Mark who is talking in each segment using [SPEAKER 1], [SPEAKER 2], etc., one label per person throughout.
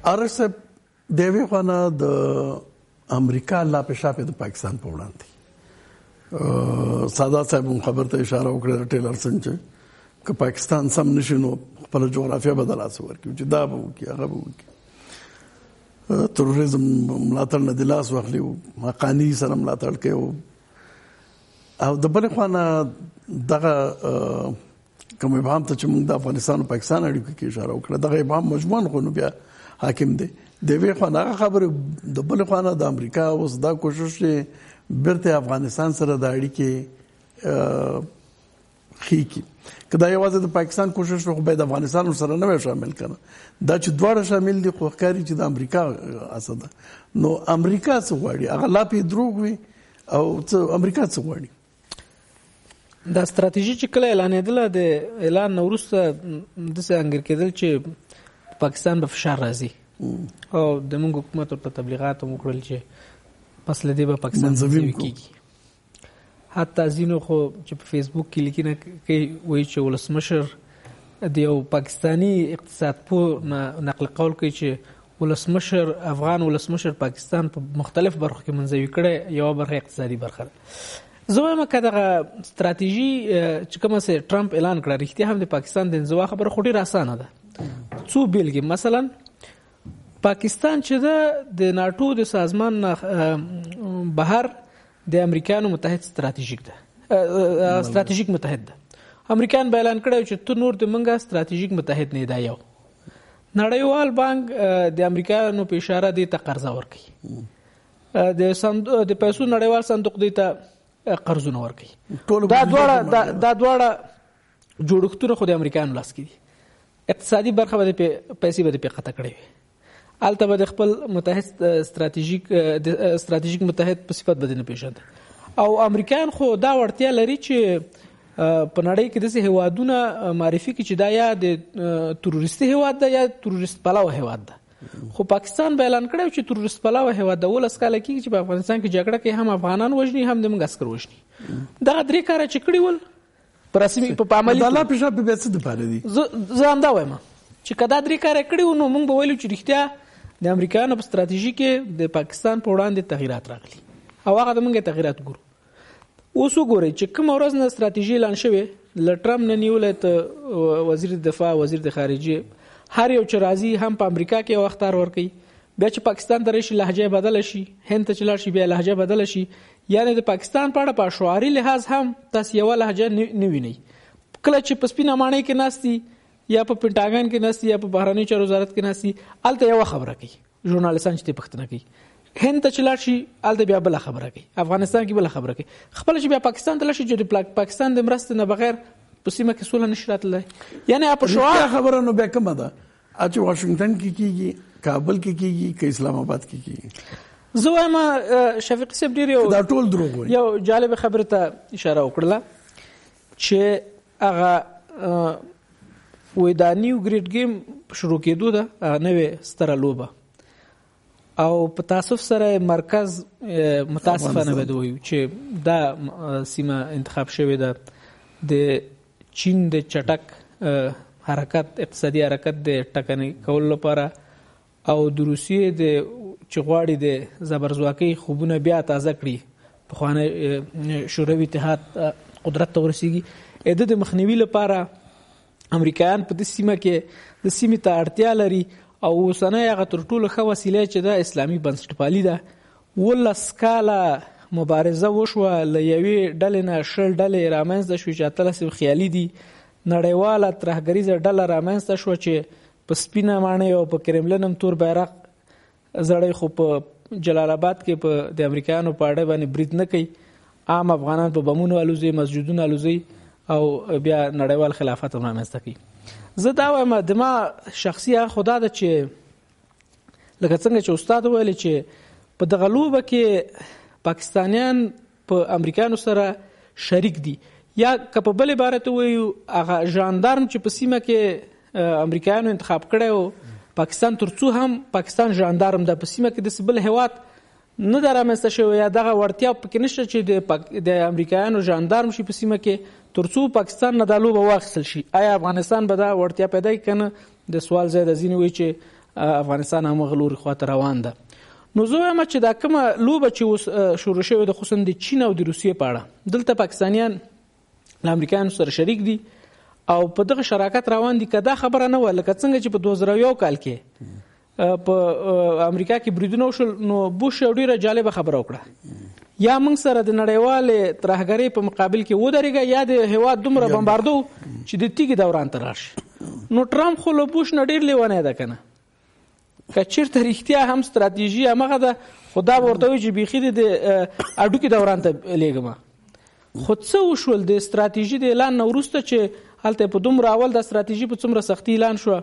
[SPEAKER 1] ارش صاحب د یوې خوا نه د امریکا لاپې شاپې د پاکستان په وړاندې سادات صاحب هم خبر ته اشاره وکړه ټیلرسن چې که پاکستان سم نشي نو خپله جغرافیه به د لاسه ورکړي چې دا به وکړي هغه به وکړي تروریزم ملاتړ نه د لاس واخلي حقاني سره ملاتړ کوي او د بلې خوا نه دغه کوم ابهام ته چې موږ د افغانستان او پاکستان اړیکو کې اشاره وکړه دغه ابهام مجموعاً خو نو بیا حاکم دی د یوې خوا نه هغه خبرې د بلې خوا نه د امریکا اوس دا کوشش چې بیرته افغانستان سره د اړیکې ښې کړي که دا یوازې د پاکستان کوشش خو باید افغانستان سره نه وي شامل کړه دا چې دواړه شامل دي خو ښکاري چې د امریکا اسه ده نو امریکا څه غواړي هغه لا پې دروغ وي او امریکا څه غواړي
[SPEAKER 2] دا ستراتیژي چې کله اعلانېدله د اعلان نه وروسته داسې انګېر کېدل چې پاکستان به فشار راځي او د موږ حکومت ورته تبلیغات هم وکړل چې پس له دې به پاکستان منځوي کېږي حتی ځینو خو چې په فیسبوک کې لیکنه کوي وایي چې ولسمشر د یو پاکستاني اقتصاد پوه نقل قول کوي چې ولسمشر افغان ولسمشر پاکستان په مختلف برخو کې منځوي کړی یوه برخه اقتصادي برخه ده زه وایم که دغه ستراتیژي چې کومه چې ټرمپ اعلان کړه رښتیا هم د پاکستان د انزوا خبره خو ډېره اسانه ده څو بیلګې مثلا پاکستان چې ده د ناټو د سازمان بهر د امریکانو متحد ستراتیژیک متحد ده امریکان به اعلان کړی چې ته نور د منګه ستراتیژیک متحد نه دی یو نړیوال بانک د امریکانو په اشاره دی ته قرضه ورکوي د پیسو نړیوال صندوق دی ته قرضونه ورکوي دا دواړه جوړښتونه خو د امریکانو لاس کې دي اقتصادي برخه به پیسې به په قطع کړې وي البته به د خپل متحد ستراتیژیک متحد په صفت بدنه پیژنده او امریکایان خو دا وړتیا لري چې په نړۍ کې داسې هیوادونه معرفي کړي چې دا یا د تروریستي هیواد ده یا تروریست پلوه هیواد ده خو پاکستان به اعلان کړی چې تروریست پلوه هیواد ده 19 کاله کېږي چې په افغانستان کې جګړه کوي هم افغانان وژني هم د موږ عسکر وژني دغه درې کاره چې کړي ول په رسمي په عملي
[SPEAKER 1] د الله په شا په څه دپاره دي
[SPEAKER 2] زه همدا وایم چې که دا درې کاره کړي نو موږ به ویلو چې رښتیا د امریکایانو په ستراتیژي کې د پاکستان په وړاندې تغییرات راغلي او هغه د موږ تغییرات ګورو اوس وګورئ چې کومه ورځ نه ستراتیژي اعلان شوې له ټرمپ نه نیولې ته وزیر دفاع وزیر د خارجه هر یو چې راځي هم په امریکا کې یو اختار ورکوي بیا چې پاکستان ته راشي لهجه بدله شي هند ته چې لاړ شي بیا لهجه بدله شي یعنی د پاکستان په اړه په شعاري لحاظ هم تاسو یو لهجه نه وینئ کله چې په سپینه ماڼۍ کې ناستي یا په پینټاګن کې ناستي یا په بهرنی چارو وزارت کې ناستي الته یو خبره کوي ژورنالیستان چې پښتنه کوي هند ته چې لاړ شي الته بیا بل خبره کوي افغانستان کې بل خبره کوي خپل چې بیا پاکستان ته لاړ شي چې پاکستان د مرستې نه بغیر په سیمه کې سوله نشي راتللی یعنی په شعار
[SPEAKER 1] خبره نو بیا کومه ده چې واشنگټن کې کیږي کابل کې کیږي که اسلام آباد کې کیږي
[SPEAKER 2] زه وایم شفیق صاحب ډېر
[SPEAKER 1] دا ټول دروغ وایي
[SPEAKER 2] یو جالب خبره ته اشاره وکړله چې هغه وې دا نیو ګریډ گیم شروع کېدو ده نوې ستره لوبه او په تاسف سره مرکز متاسفانه بده وایو چې دا سیمه انتخاب شوې ده د چین د چټک حرکت اقتصادي حرکت د ټکنۍ کولو لپاره او د روسیې د چغواړي د زبرځواکۍ خوبونه بیا تازه کړي پخوانی شوروي اتحاد قدرت ته ورسیږي د مخنیوي لپاره امریکایان په دې سیمه کې د سیمې ته اړتیا لري او اوسنۍ هغه تر ټولو ښه وسیله چې د اسلامي بنسټپالي ده 19 کاله مبارزه وشوه له یوې ډلې نه 20 ډلې رامنځته شوې چې 18 خیالي دي نړیواله ترهګریزه ډله رامنځته شوه چې په سپینه ماڼۍ او په کرملن هم تور بیرغ زړی خو په جلال آباد کې په د امریکایانو په اډه باندې برید نه کوي عام افغانان په بمونو الوزي مسجدونه الوزي او بیا نړیوال خلافت هم رامنځته کوي زه دا وایم د ما شخصي خدا ده چې لکه څنګه چې استاد ویل چې په دغه لوبه کې پاکستانیان په امریکایانو سره شریک دي یا که په بل عبارت وایو هغه ژاندارم چې په سیمه کې امریکایانو انتخاب کړی و پاکستان ترڅو هم پاکستان ژاندارم ده په سیمه کې د بل هیواد نه ده رامنځته شوی یا دغه وړتیا پکې نشته چې د امریکایانو ژاندارم شي په سیمه کې ترڅو پاکستان نه دا لوبه واخیستل شي آیا افغانستان به دا وړتیا پیدا کړي که نه د سوال ځای د ځینې وایي چې افغانستان هم غلوري خواته روان ده. نو زه وایم چې دا کومه لوبه چې اوس شروع شوې ده خصوصا د چین او د روسیې په اړه، دلته پاکستانیان له امریکایانو سره شریک دي او په دغه شراکت روان دي. که دا خبره نه وه لکه څنګه چې په 2001 کال کې په امریکا کې بریدونه وشول، نو بوش یو ډېره جالبه خبره وکړه، یا موږ سره د نړیوالې ترهګرۍ په مقابل کې ودرېږه یا د هېواد دومره بمباردو چې د تیږې دوران ته راشي. نو ټرمپ خو له بوش نه ډېر لیونی ده که نه، که چېرته رښتیا هم ستراتیژي همغه ده، خو دا به ورته وایي چې بیخي د هډوکي دوران ته لېږم. خو څه وشول د ستراتیژي د اعلان نه وروسته چې هلته په دومره اول دا ستراتیژي په څومره سختي اعلان شوه،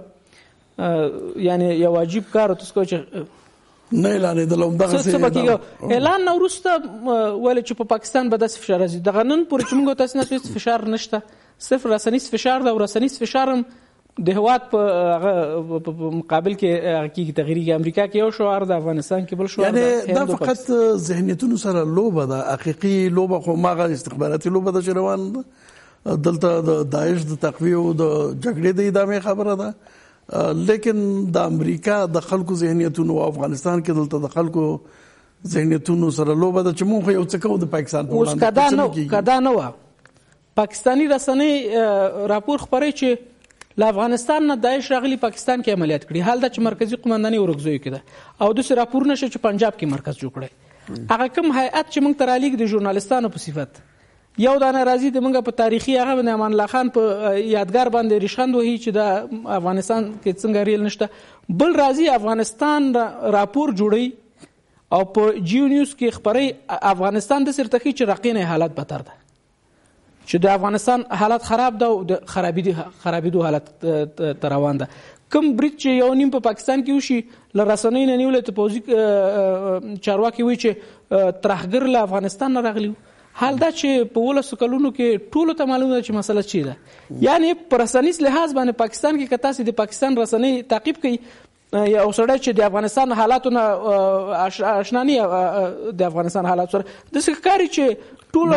[SPEAKER 2] یعنی یو عجیب کار تاسو کوئ چې
[SPEAKER 1] نه اعلانېدل همدغسې
[SPEAKER 2] اعلان نه وروسته ولې چې په پاکستان به داسې فشار راځي. دغه نن پورې چې موږ تاسو نه هېڅ فشار نشته، صرف رسنیز فشار ده او رسنیز فشار هم د هېواد په مقابل کې کېږي تغییرېږي. امریکا کې یو شعار ده، افغانستان کې بل شعار ده.
[SPEAKER 1] یعنې دا فقط ذهنیتونو سره لوبه ده، حقیقي لوبه خو هماغه استخباراتي لوبه ده چې روان ده. دلته د داعش د تقویې او د جګړې د ادامې خبره ده، لیکن د امریکا د خلکو ذهنیتونو او افغانستان کې دلته د خلکو ذهنیتونو سره لوبه ده چې موږ خو یو څه کوو د پاکستان په وړاندې. کدا نه وه پاکستاني رسنۍ راپور خپروي چې له افغانستان نه داعش راغلي پاکستان کې عملیات کړي، حال دا چې مرکزي قمندانۍ ورکزیو کې ده، او داسې راپورونه شو چې پنجاب کې مرکز جوړ کړی. هغه کوم هیئت چې موږ ته رالیږي د ژورنالستانو په صفت، یو دا ناراضي د موږ په تاریخي هغه باندې امان الله خان په یادګار باندې ریشخند وهي چې د افغانستان کې څنګه ریل نشته، بل راځي افغانستان راپور جوړوي او په جیو نیوز کې خپروي افغانستان د سرتخي چې رقینه حالت بتر ده، چې د افغانستان حالت خراب ده او د خرابېدو حالت ته روان ده. کوم برید چې یو نیم په پاکستان کې وشي له رسنۍ نه نیولې ته پوځي چارواکي وایي چې ترهګر له افغانستان نه راغلي، حال دا چې په 12 کلونو کې ټولو ته معلومه ده چې مسله چی ده. یعنی په رسنیز لحاظ باندې پاکستان کې که تاسې د پاکستان رسنۍ تعقیب کوي، یو سړی چې د افغانستان حالاتو نه اشنا نه د افغانستان حالات سره داسې ښکاري چې ټول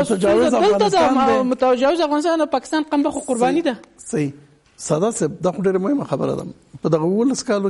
[SPEAKER 1] متجاوز افغانستان او پاکستان قمبه خو قرباني ده. صحیح ساده صاحب، دا خو ډېره مهمه خبره ده. په دغه 12 کالو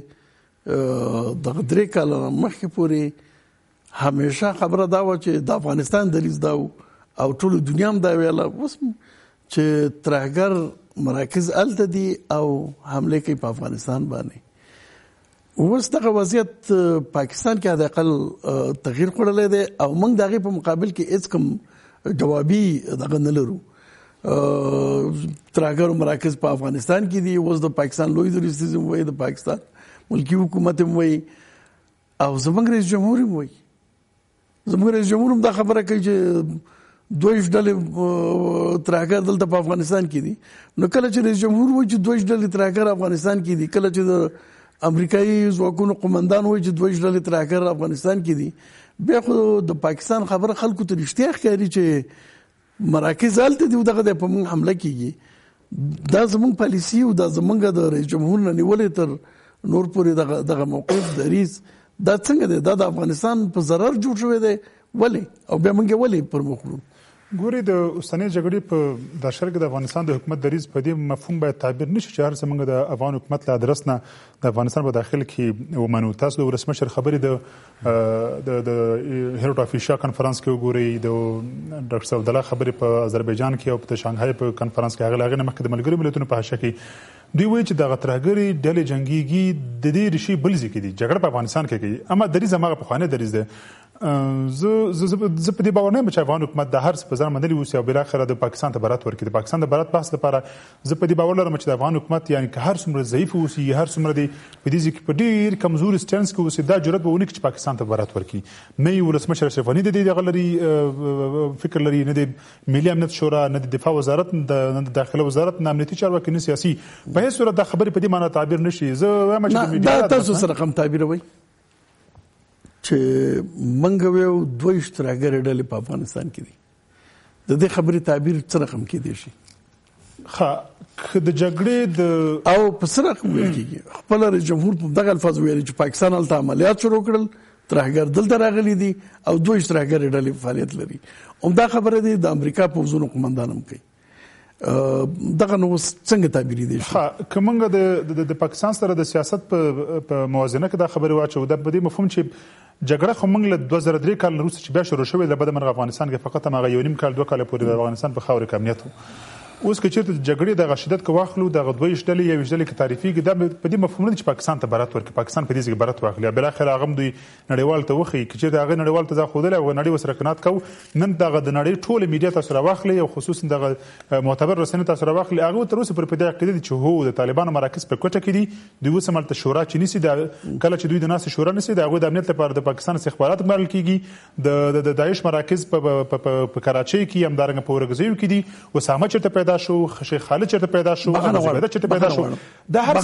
[SPEAKER 1] کې دغه 3 کاله مخکې پورې همیشه خبره دا وه چې د افغانستان دریځ دا او ټول دنیا هم دا ویله اوس چې ترهګر مراکز هلته دي او حمله کوي په افغانستان باندې. اوس دغه وضعیت پاکستان کې حداقل تغییر کړلی دی او موږ د هغې په مقابل کې هېڅ کوم جوابي دغه نه لرو. ترهګرو مراکز په افغانستان کې دي، اوس د پاکستان لوی دریځ هم وایي، د پاکستان ملکي حکومت هم وایي او زموږ رئیس جمهور هم وایي. زموږ رئیس جمهور هم دا خبره کوي چې 2 ډلې ترهګر دلته په افغانستان کې دي. نو کله چې رئیس جمهور وایي چې 2 ډلې ترهګر افغانستان کې دي، کله چې د امریکایي ځواکونو قمندان وایي چې 2 ډلې ترهګر افغانستان کې دي، بیا خو د پاکستان خبره خلکو ته رښتیا ښکاري چې مراکز هلته دي او دغه په موږ حمله کېږي. دا زموږ پالیسي او دا زموږ د رئیس جمهور نه نیولې تر نور پورې دغه موقف دریځ دا څنګه دی؟ دا د افغانستان په ضرر جوړ شوی دی ولې؟ او بیا موږ ولې پر مخ وړو؟
[SPEAKER 3] ګوري د اوسنۍ جګړې په د شرق د افغانستان د حکومت دریځ په دې مفهوم باید تعبیر نشي چې هر څه موږ د افغان حکومت له ادرس نه د افغانستان په داخل کې ومنو. تاسو د ولسمشر خبرې د هیروټ اف ایشیا کانفرنس کې وګورئ، د ډاکټر صفدر الله خبرې په آذربایجان کې او په شانګهای په کانفرنس کې هغه نه مخکې د ملګرو ملتونو په حاشیه کې دوی وایي چې دغه ترهګرې ډلې جنګیږي د دې ریښې بل ځای کې دي، جګړه په افغانستان کې کوي، اما دریځ هماغه پخوانی دریځ دی. زه په دې باور نه یم چې افغان حکومت د هر څه په ځان منلي اوسي او بالاخره د پاکستان ته برات ورکړي. د پاکستان د برات بحث لپاره زه په دې باور لرم چې د افغان حکومت یعنی که هر څومره ضعیف اوسي، هر څومره دی په دې ځکه په ډېر کمزوري سټانس کې اوسي، دا جرأت به ونه کړي چې پاکستان ته برات ورکړي. نه ولسمشر اشرف غني د دې دغه لري فکر لري، نه د ملي امنیت شورا، نه د دفاع وزارت، نه د داخله وزارت، نه امنیتي چارواکي، نه سیاسي په هیڅ صورت د خبرې په دې معنی تعبیر نشي. زه وایم چې د میډیا
[SPEAKER 1] تاسو سره کوم تعبیر وایي چې منګ ویو 2 ترهګر ډلې په افغانستان کې دي، د دې خبرې تعبیر څه رقم کې دی شي؟
[SPEAKER 3] ښه د جګړې د
[SPEAKER 1] او په څه رقم ویل کېږي؟ خپل رئیس جمهور په دغه الفاظ ویلي چې پاکستان هلته عملیات شروع کړل، ترهګر دلته راغلي دي او 2 ترهګر ډلې فعالیت لري. همدا خبره دی د امریکا پوځونو قمندان هم کوي. دغه نو څنګه تعبیر دي
[SPEAKER 3] کومنګ د پاکستان سره د سیاست په موازنه کې دا خبره واچو د بده مفهوم چې جګړه خو موږ له 2003 کال وروسته چې بیا شروع شوې د بده مرغ افغانستان کې فقط هغه یو نیم کال 2 کال پورې د افغانستان په خاورې کې امنیت و اوس که چیرته جګړې د غشدت کو واخلو د غدوی شډلې یو شډلې کې تعریفي کې دا په دې مفهوم نه چې پاکستان ته برات ورکړي پاکستان په دې کې برات واخلي بل اخر هغه دوی نړیوال ته وخی چې چیرته هغه نړیوال ته ځخودل او نړۍ وسره قناعت کو نن دغه د نړۍ ټول میډیا تاسو راوخلي او خصوصا دغه معتبر رسنۍ تاسو راوخلي هغه تر اوسه پر پدې عقیده چې هو د طالبانو مراکز په کوټه کې دي دوی وسملته شورا چې نسی د کله چې دوی د ناس شورا نسی د هغه د امنیت لپاره د پاکستان استخبارات مال کیږي د داعش مراکز په کراچۍ کې همدارنګه په ورغزیو کې دي وسامه چرته پیدا شو خالد چرته پیدا شو چرته پیدا شو دا هر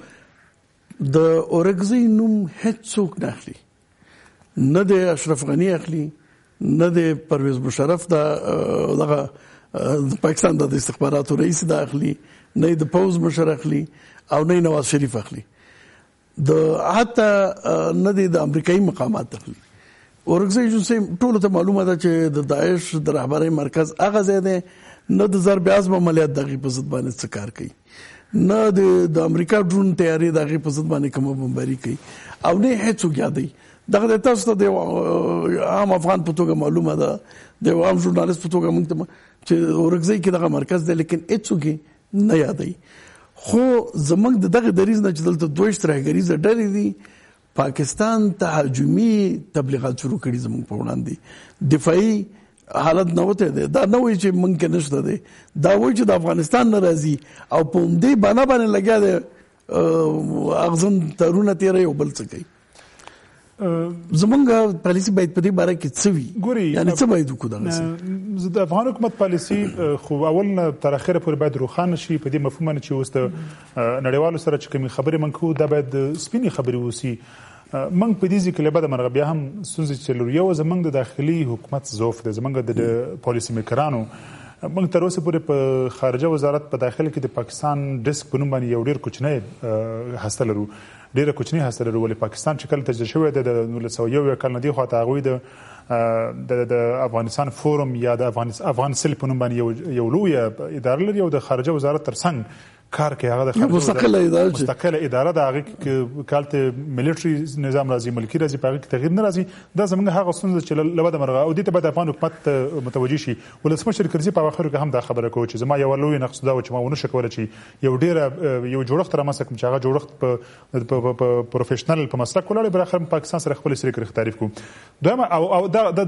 [SPEAKER 3] څه
[SPEAKER 1] د اورګزی نوم هیڅ څوک نه اخلي نه د اشرف غنی اخلي نه د پرویز مشرف دغه پاکستان د استخباراتو رئیس د اخلي نه د پوز مشر اخلي او نه نواز شریف اخلي د حتی نه د امریکایي مقامات اخلي اورګزی چې ټول ته معلومه ده چې د داعش د رهبرۍ مرکز هغه ځای دی نه د ضرب اعظم عملیات دغه په ضد باندې څه کار کوي نه د امریکا ډرون تیاری دغه په ضد باندې کوم بمباري کوي او نه هیڅ یادي دغه تاسو ته د عام افغان په توګه معلومه ده د عام ژورنالیست په توګه موږ ته چې اورګزی کې دغه مرکز دی لیکن هیڅ نه یادي خو زمنګ دغه دریز نه چې دلته دوه اشتراکګریزه ډلې دي پاکستان ته هجومي تبلیغات شروع کړي زموږ په وړاندې دفاعي حالت نه وته دا نه وایي چې ممکن نشته دی دا وایي چې د افغانستان ناراضي او په دې باندې لګیا دی اغزن ترونه تیرې او بل څه کوي زمونږ پالیسی باید په دې باره کې څه وي یعنی څه باید وکړو
[SPEAKER 3] د افغان حکومت پالیسی خو اول نه تر اخره پورې باید روښانه شي په دې مفهوم نه چې اوس نړیوالو سره چې کومې خبرې منکو دا باید سپینې خبرې وسی منګ په دې ځکه له بده مرغه بیا هم سنځ چې لري یو زمنګ د داخلي حکومت زوف د زمنګ د پالیسی میکرانو منګ تر اوسه پورې په خارجه وزارت په داخل کې د پاکستان ډیسک په نوم باندې یو ډیر کوچنی هسته لرو ډیره کوچنی هسته لرو ولې پاکستان چې کله تجربه شوې ده د 1901 کال نه دی خو ته غوي د افغانستان فورم یا د افغان سل په نوم باندې یو لوی اداره لري او د خارجه وزارت ترڅنګ کار کوي هغه د مستقله اداره د هغه کالته ملټری نظام راځي ملکی راځي په هغه کې تغییر نه راځي دا زموږ هغه ستونزه چې لبد مرغه او دې ته به د افغان حکومت متوجي شي ولسمشر کرزي په اخر کې هم دا خبره کوي چې زما یو لوی نقص دا و چې ما ونه شکول چې یو جوړښت را مسک چې هغه جوړښت په پروفیشنل په مسلک ولاړ بل اخر پاکستان سره خپل سره تعریف کوم دویمه او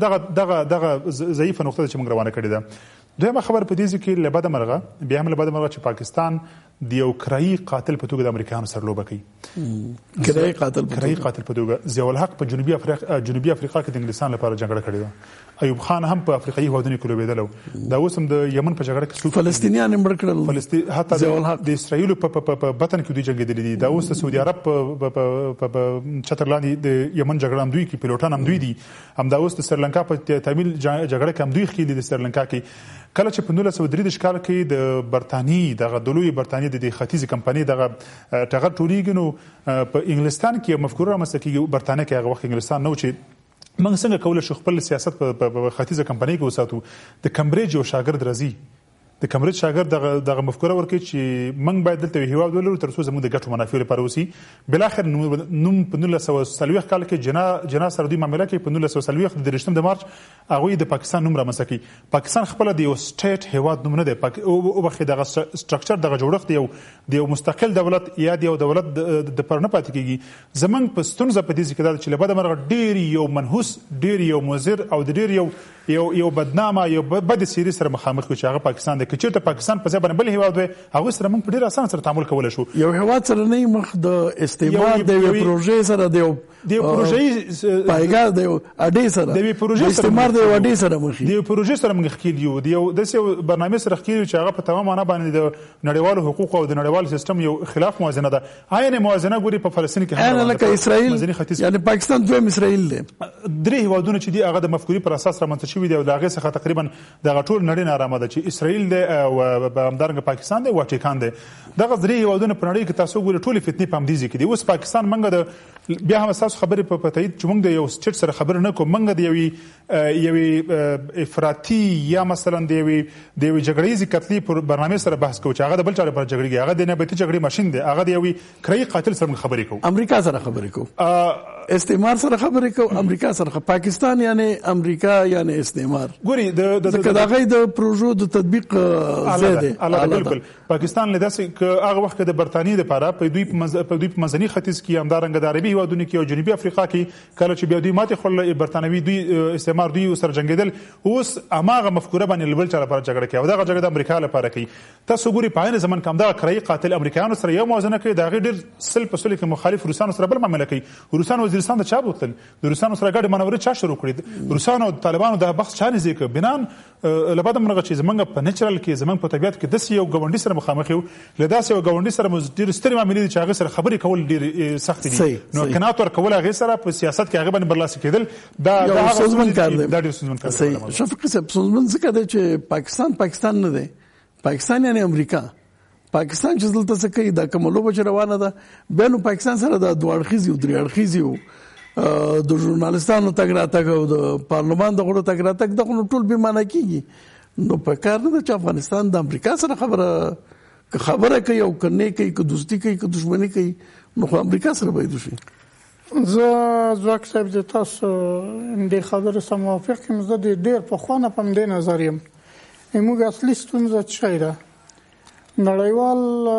[SPEAKER 3] دغه ضعیفه نقطه چې موږ روانه کړې ده دویمه خبر په دې کې لبد مرغه بیا هم لبد مرغه چې پاکستان د یو کرایي قاتل په توګه د امریکایانو سره لوبه کوي
[SPEAKER 1] کرایي قاتل
[SPEAKER 3] په توګه ضیاء الحق په جنوبي افریقا کې د انګلستان لپاره جګړه کړې ده ایوب خان هم په افریقایي هیوادونو کې لوبېدل دا اوس هم د یمن په جګړه کې
[SPEAKER 1] فلسطینیان مړ کړل
[SPEAKER 3] حتی د اسرایل په بطن کې دوی جنګېدل دي دا اوس د سعودي عرب په چترلاندې د یمن جګړه هم دوی کې پیلوټان هم دوی دي هم دا اوس د سریلانکا په تامل جګړه کې هم دوی خېلي د سریلانکا کې کله چې په 1903 کال کې د برتانی دغه دلوي برتانی د ختیځ کمپنۍ دغه ټغر ټولیږي نو په انګلستان کې مفکوره مسکه برتانی کې هغه وخت انګلستان نو چې موږ څنګه کولای شو خپل سیاست په ختیځ کمپنۍ کې وساتو د کمبریج یو شاګرد راځي د کمبریج شاګرد دغه مفکوره ورکړي چې موږ باید دلته هیواد ولرو تر څو زموږ د ګټو منافع لپاره وسی بل اخر نوم په 1940 کال کې جنا سره دوی معاملې کې په 1940 د 13 د مارچ هغه د پاکستان نوم را مسکی پاکستان خپل د یو سټیټ هیواد نوم نه دی او بخې دغه سټرکچر دغه جوړښت دی یو مستقل دولت یا دی یو دولت د پرنه پاتې کیږي زمنګ په ستونزه په دې کې دا چې لبد مرغ ډیر یو منحوس ډیر یو مضر او ډیر یو بدنامه یو بد سیری سره مخامخ شو چې هغه پاکستان د کچېرته پاکستان په ځای باندې بل هیواد وي هغه سره موږ په ډیر اسانه سره تعامل کولای شو
[SPEAKER 1] یو هیواد سره نه مخ د استعمار د یو پروژې سره د
[SPEAKER 3] پروژې
[SPEAKER 1] پایګار د اډې سره
[SPEAKER 3] د پروژې
[SPEAKER 1] استعمار د اډې سره مخ
[SPEAKER 3] د پروژې سره موږ خېلیو د یو د برنامه سره خېلیو چې هغه په تمام معنا باندې د نړیوالو حقوق او د نړیوال سیستم یو خلاف موازنه ده عین موازنه ګوري په فلسطین کې
[SPEAKER 1] هم لکه اسرائیل یعنی پاکستان دویم اسرائیل دی
[SPEAKER 3] درې هیوادونه چې دی هغه د مفکورې پر اساس رامنځته شوی دی او دغه څخه تقریبا دغه ټول نړۍ نارامه ده چې اسرائیل دی او همدارنګه پاکستان دی واټیکان دی دغه درې هیوادونه په نړۍ کې تاسو ګوري ټول فتنې په همدې کې دي اوس پاکستان منګه د بیا هم اساس تاسو خبرې په تایید چې موږ د یو سټیټ سره خبرې نه کوو، موږ د یوې افراطي یا مثلا د یوې جګړیزې قتلې پر برنامې سره بحث کوو چې هغه د بل چا لپاره جګړې، هغه د نیابتي جګړې ماشین دی، هغه د یوې کرایي قاتل سره موږ خبرې کوو.
[SPEAKER 1] امریکا سره خبرې کوو، استعمار سره خبرې کوو، امریکا سره. پاکستان یعنی امریکا یعنی استعمار.
[SPEAKER 3] ګوري د
[SPEAKER 1] هغه د پروژو د تطبیق زیاده
[SPEAKER 3] بالکل. پاکستان له داسې هغه وخت د برتانیې لپاره په دوی په منځني ختیځ کې همدارنګه د عربي هیوادونو کې او جنوبي افریقا کې کله چې بیا دوی ماتې خوړله برتانوي دوی استعمار دوی سره جنګېدل، اوس هماغه مفکوره باندې بل چا لپاره جګړه کوي او دغه جګړه د امریکا لپاره کوي. تاسو ګوري په عین زمن کې همدغه کرایي قاتل امریکایانو سره یو موازنه کوي، د هغې ډېر سل په سلو کې مخالف روسانو سره بل معامله کوي. روسان وزیرستان ته چا بوتلل؟ د روسانو سره ګډې مناورې چا شروع کړې؟ روسانو او طالبانو د بحث چا نږدې کړ؟ بنان له بعده موږ چې زمونږ په نیچرل کې زمونږ په طبیعت کې داسې یو ګاونډي سره مخامخ یو، له داسې یو ګاونډي سره موږ ډېرې سترې معاملې دي چې هغې سره خبرې کول ډېرې سختې دي. نو قناعت ورکول هغې سره په سیاست کې هغې باندې برلاسه کېدل دا ډېر ستونزمن کار دی.
[SPEAKER 1] شفیق صاحب ستونزمن ځکه دی چې پاکستان نه دی، پاکستان یعنی امریکا. پاکستان چې دلته څه کوي دا کومه لوبه چې روانه ده، بیا نو پاکستان سره د دوه اړخیزې او درې اړخیزې د ژورنالستانو تګ راتګ او د پارلمان د غړو تګ راتګ دغه ټول بې معنی کېږي. نو په کار نه ده چې افغانستان د امریکا سره خبره کوي او که نه کوي، که دوستي کوي که دشمني کوي، نو خو امریکا سره باید وشي.
[SPEAKER 4] زه ځواک صاحب د تاسو د خبرو سره موافق یم. زه د ډېر پخوانه په همدې نظر یم. موږ اصلي ستونزه څه شی ده؟ نړیوال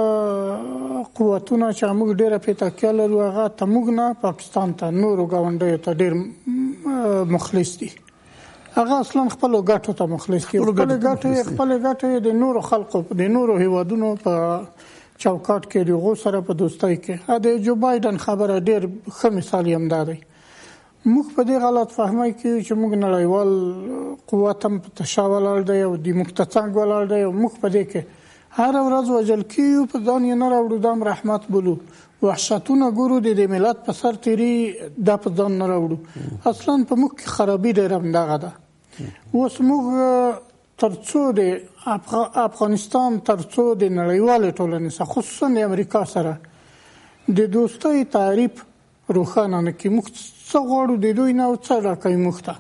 [SPEAKER 4] قوتونه چې موږ ډېره پرې تکیه لرو هغه ته موږ نه پاکستان ته نورو ګاونډیو ته ډېر مخلص دي. هغه اصلا خپلو ګټو ته مخلص دي. خپلې ګټې د نورو خلکو د نورو هیوادونو په چوکاټ کې د هغو سره په دوستۍ کې. د جو بایدن خبره ډېر ښه مثال یې همدا دی. موږ په دې غلط فهمۍ کې چې موږ نړیوال قوت هم په تشا ولاړ دی او د موږ ته څنګ ولاړ دی او موږ په دې کې هر ورځ وژل کیږو، په ځان یې نه راوړو، دا هم رحمت بولو. وحشتونه ګورو د ملت په سر تیري، دا په ځان نه راوړو. اصلا په موږ کې خرابي ډېره همدغه ده. اوس موږ تر څو د افغانستان تر څو د نړیوالې ټولنې سره خصوصا د امریکا سره د دوستۍ تعریف روښانه نه کړي، موږ څه غواړو د دوی نه او څه راکوي موږ ته.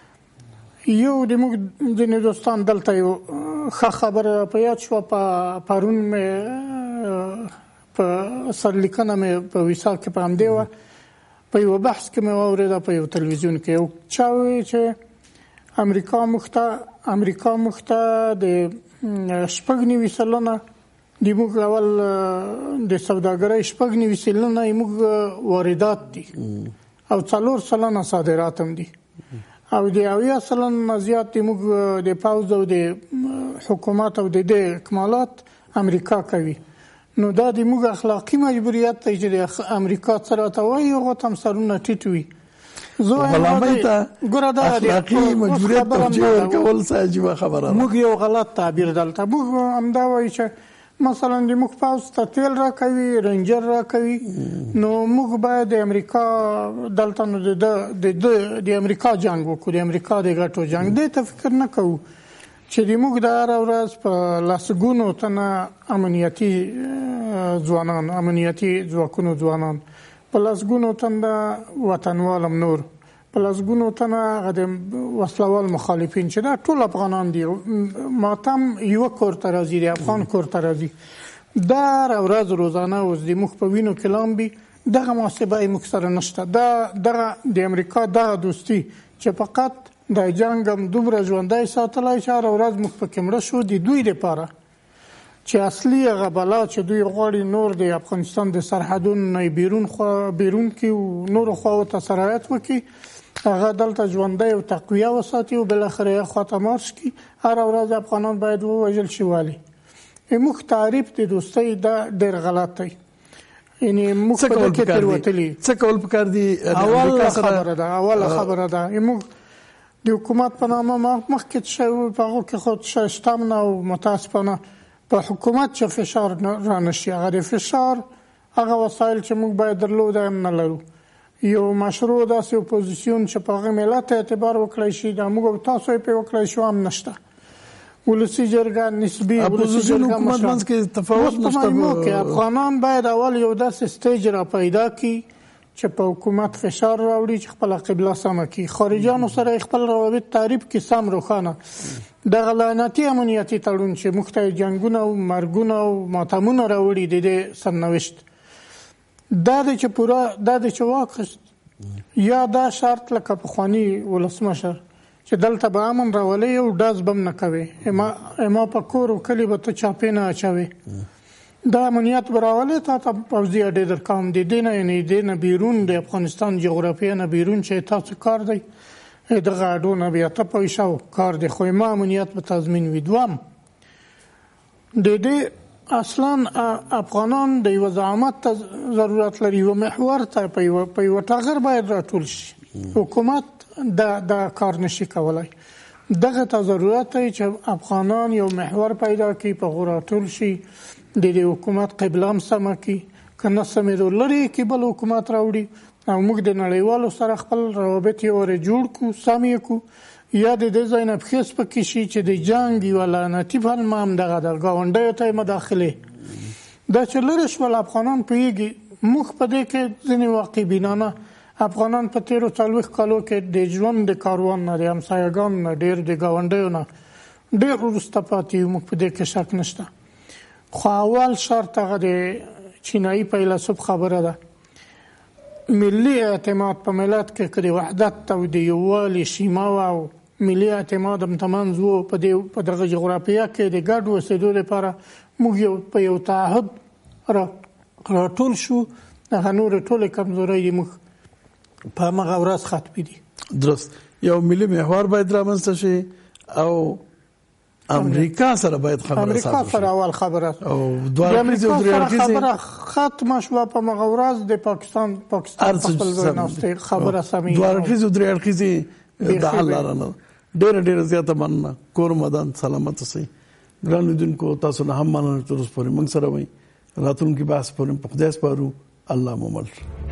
[SPEAKER 4] یو د موږ ځینې دوستان دلته یو ښه خبره په یاد شوه، پرون مې په سرلیکنه مې په ویسا کې په همدې وه، په یو بحث کې مې واورېده په یو تلویزیون کې یو چا وایي چې امریکا موږ ته د 90 سلنه د موږ اول د سوداګرۍ 90 سلنه موږ واردات دي او 4 سلنه صادرات هم دي او د 80 سلنه زیات موږ د پاوز او د حکومت او د اکمالات امریکا کوي. نو دا د موږ اخلاقی مجبوریت دی چې د امریکا سره توای او تم سرونه ټیټوي.
[SPEAKER 1] غلامۍ ته اخلاقی مجبوریت ترجیح کول څه عجیب خبره ده.
[SPEAKER 4] موږ یو غلط تعبیر دلته موږ همدا وایو چې مثلا د موږ پاوز ته تیل راکوي، رنجر راکوي، نو موږ باید د امریکا دلته نو د امریکا جنگ وکړو، د امریکا د ګټو جنگ. دې ته فکر نه کوو چې د موږ د هره ورځ په لسګونو تنه امنیتي ځواکونو ځوانان، په لسګونو تنه وطنوال نور، په لسګونو تنه هغه د وسلوال مخالفین چې دا ټول افغانان دي. ماتم یو کور ته راځي، د افغان کور ته راځي. دا هره ورځ روزانه اوس د موږ په وینو کې لامبي. دغه محاسبه یې موږ سره نشته. دغه د امریکا دغه دوستي چې فقط د جنګ هم دومره ژوندی ساتلی چې هره ورځ موږ پکې مړه شو، د دوی دپاره چې اصلي هغه بلا چې دوی غواړي نور د افغانستان د سرحدونو نه بیرون کړي او نورو خواو ته سرایت وکړي، هغه دلته ژوندی او تقویه وساتي او بالاخره یې خواته مارش کړي. هره ورځ افغانان باید ووژل شي. ولې موږ تعریف د دوستۍ دا ډېر غلط دی. یعنی موږ په دې کې تېروتلي.
[SPEAKER 1] څه کول پکار دي؟
[SPEAKER 4] اوله خبره ده موږ د حکومت په نامه مخکې څه په هغو کې خو شتمنه او متاسفانه په حکومت چې فشار را نشي، هغه د فشار هغه وسایل چې موږ باید درلوده هم نه لرو. یو مشروع داسې اپوزیسیون چې په هغه ملت اعتبار وکړی شي، دا موږ او تاسو یې پرې وکړی شو هم نشته. ولسي جرګه نسبي
[SPEAKER 1] اپوزیسیون حکومت منځ کې تفاوت نشته.
[SPEAKER 4] افغانان باید اول یو داسې سټیج را پیدا کړي چې په حکومت فشار راوړي چې خپل قبله سمه کړي. خارجانو سره خپل روابط تعریف کې سم روښانه. دغه لعنتي امنیتي تړون چې موږ ته جنګونه او مرګونه او ماتمونه راوړي د دې سرنوشت دا د چې پوره دا د چې واخست یا دا شرط لکه پخواني ولسمشر چې دلته به امن راولي او ډاز بم نه کوي اما په کور او کلی به ته چاپې نه اچوي دا امنیت براولې ته پوځي اډې در کوم دي دینه یعنی دینه بیرون د افغانستان جغرافیه نه بیرون چې تاسو کار دی دغه اډونه بیا ته پوښاو کار دی خو ما امنیت به تضمین وي. دوام د دې اصلا افغانان د یو زعامت ضرورت لري او محور ته په یو ټاغر باید راټول شي. حکومت دا کار نشي کولای. دغه ته ضرورت دی چې افغانان یو محور پیدا کړي په غوړاټول شي د حکومت قبله هم سمه کړي کنه سمېدو لري کې بل حکومت راوړي او موږ د نړیوالو سره خپل روابط یې ور جوړ کو سم یې کو یا د دې ځای نه پخېس پکې شي چې د جنګ یو لعنتي فلم هم دغه د ګاونډیو ته مداخله دا چې لري شول افغانان پوهېږي موږ په دې کې ځینې واقع بینانه افغانان په تیرو 40 کالو کې د ژوند د کاروان نه د همسایګانو نه ډېر د ګاونډیو نه ډېر وروسته پاتې یو موږ په دې کې شک نشته. خو اول شرط هغه د چینایي فیلسوف خبره ده ملي اعتماد په ملت کې د وحدت او د یووالي شیمه او ملي اعتماد هم تمنځ وو په دغه جغرافیه کې د ګډ اوسېدو لپاره موږ په یو تعهد راټول شو. هغه نورې ټولې کمزورۍ دي موږ په همغه ورځ ختمې دي.
[SPEAKER 1] درست یو ملي محور باید رامنځته شي او امریکا سره باید خبره
[SPEAKER 4] امریکا سره اول خبره
[SPEAKER 1] او دوه اړخیزه او درې اړخیزه
[SPEAKER 4] خبره ختمه شوه په هغه ورځ د پاکستان خپل ځای نوسته خبره سمې
[SPEAKER 1] دوه اړخیزه او درې اړخیزه د حل لاره نه ډېر زیاته مننه. کور مدان سلامت اوسئ. ګران لیدونکو تاسو نه هم مننه چې اوس پورې موږ سره وئ. راتلونکي بحث پورې په خدای سپارو. الله مو مل.